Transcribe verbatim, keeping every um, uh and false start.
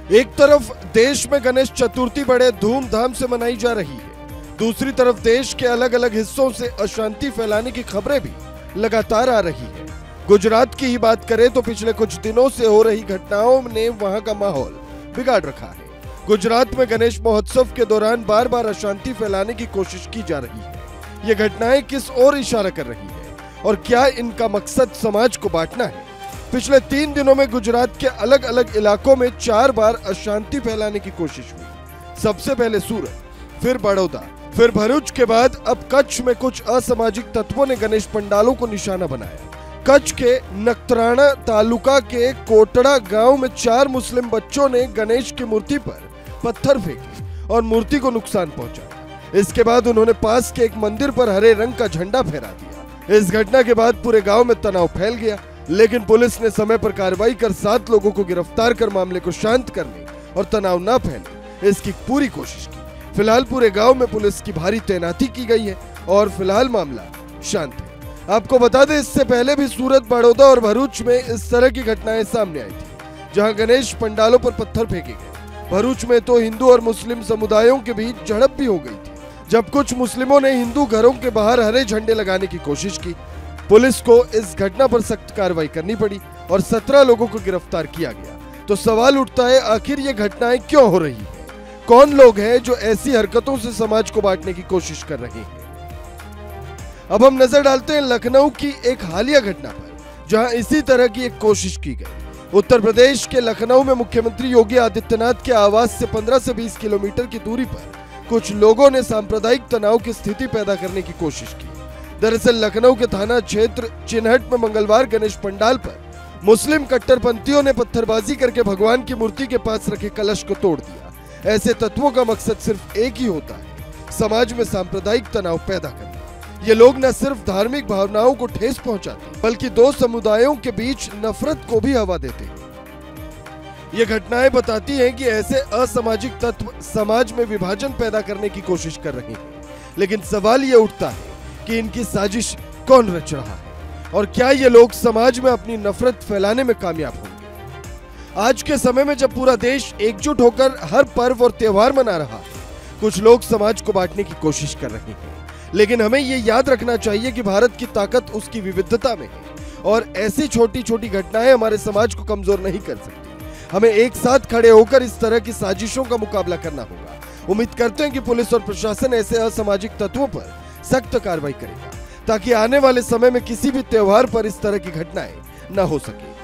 एक तरफ देश में गणेश चतुर्थी बड़े धूमधाम से मनाई जा रही है, दूसरी तरफ देश के अलग अलग हिस्सों से अशांति फैलाने की खबरें भी लगातार आ रही है। गुजरात की ही बात करें तो पिछले कुछ दिनों से हो रही घटनाओं ने वहां का माहौल बिगाड़ रखा है। गुजरात में गणेश महोत्सव के दौरान बार बार अशांति फैलाने की कोशिश की जा रही है। ये घटनाएं किस ओर इशारा कर रही है और क्या इनका मकसद समाज को बांटना है? पिछले तीन दिनों में गुजरात के अलग अलग इलाकों में चार बार अशांति फैलाने की कोशिश हुई। सबसे पहले सूरत, फिर बड़ौदा, फिर भरूच के बाद अब कच्छ में कुछ असामाजिक तत्वों ने गणेश पंडालों को निशाना बनाया। कच्छ के नखत्राना तालुका के कोटड़ा गांव में चार मुस्लिम बच्चों ने गणेश की मूर्ति पर पत्थर फेंके और मूर्ति को नुकसान पहुंचाया। इसके बाद उन्होंने पास के एक मंदिर पर हरे रंग का झंडा फहरा दिया। इस घटना के बाद पूरे गांव में तनाव फैल गया, लेकिन पुलिस ने समय पर कार्रवाई कर सात लोगों को गिरफ्तार कर मामले को शांत करने और तनाव न फैले इसकी पूरी कोशिश की। फिलहाल पूरे गांव में पुलिस की भारी तैनाती की गई है और फिलहाल मामला शांत है। आपको बता दें, इससे पहले भी सूरत, बड़ौदा और भरूच में इस तरह की घटनाएं सामने आई थी, जहां गणेश पंडालों पर पत्थर फेंके गए। भरूच में तो हिंदू और मुस्लिम समुदायों के बीच झड़प भी हो गई थी, जब कुछ मुस्लिमों ने हिंदू घरों के बाहर हरे झंडे लगाने की कोशिश की। पुलिस को इस घटना पर सख्त कार्रवाई करनी पड़ी और सत्रह लोगों को गिरफ्तार किया गया। तो सवाल उठता है, आखिर ये घटनाएं क्यों हो रही है? कौन लोग हैं जो ऐसी हरकतों से समाज को बांटने की कोशिश कर रहे हैं? अब हम नजर डालते हैं लखनऊ की एक हालिया घटना पर, जहां इसी तरह की एक कोशिश की गई। उत्तर प्रदेश के लखनऊ में मुख्यमंत्री योगी आदित्यनाथ के आवास से पंद्रह से बीस किलोमीटर की दूरी पर कुछ लोगों ने सांप्रदायिक तनाव की स्थिति पैदा करने की कोशिश की। दरअसल लखनऊ के थाना क्षेत्र चिन्हट में मंगलवार गणेश पंडाल पर मुस्लिम कट्टरपंथियों ने पत्थरबाजी करके भगवान की मूर्ति के पास रखे कलश को तोड़ दिया। ऐसे तत्वों का मकसद सिर्फ एक ही होता है, समाज में सांप्रदायिक तनाव पैदा करना। ये लोग न सिर्फ धार्मिक भावनाओं को ठेस पहुंचाते, बल्कि दो समुदायों के बीच नफरत को भी हवा देते हैं। ये घटनाएं बताती हैं कि ऐसे असामाजिक तत्व समाज में विभाजन पैदा करने की कोशिश कर रहे हैं। लेकिन सवाल ये उठता है कि इनकी साजिश कौन रच रहा है और क्या ये लोग समाज में अपनी नफरत फैलाने में कामयाब होंगे? आज के समय में जब पूरा देश एकजुट होकर हर पर्व और त्योहार मना रहा है, कुछ लोग समाज को बांटने की कोशिश कर रहे हैं। लेकिन हमें ये याद रखना चाहिए कि भारत की ताकत उसकी विविधता में है और ऐसी छोटी छोटी घटनाएं हमारे समाज को कमजोर नहीं कर सकती। हमें एक साथ खड़े होकर इस तरह की साजिशों का मुकाबला करना होगा। उम्मीद करते हैं कि पुलिस और प्रशासन ऐसे असामाजिक तत्वों पर सख्त कार्रवाई करेगा, ताकि आने वाले समय में किसी भी त्योहार पर इस तरह की घटनाएं न हो सके।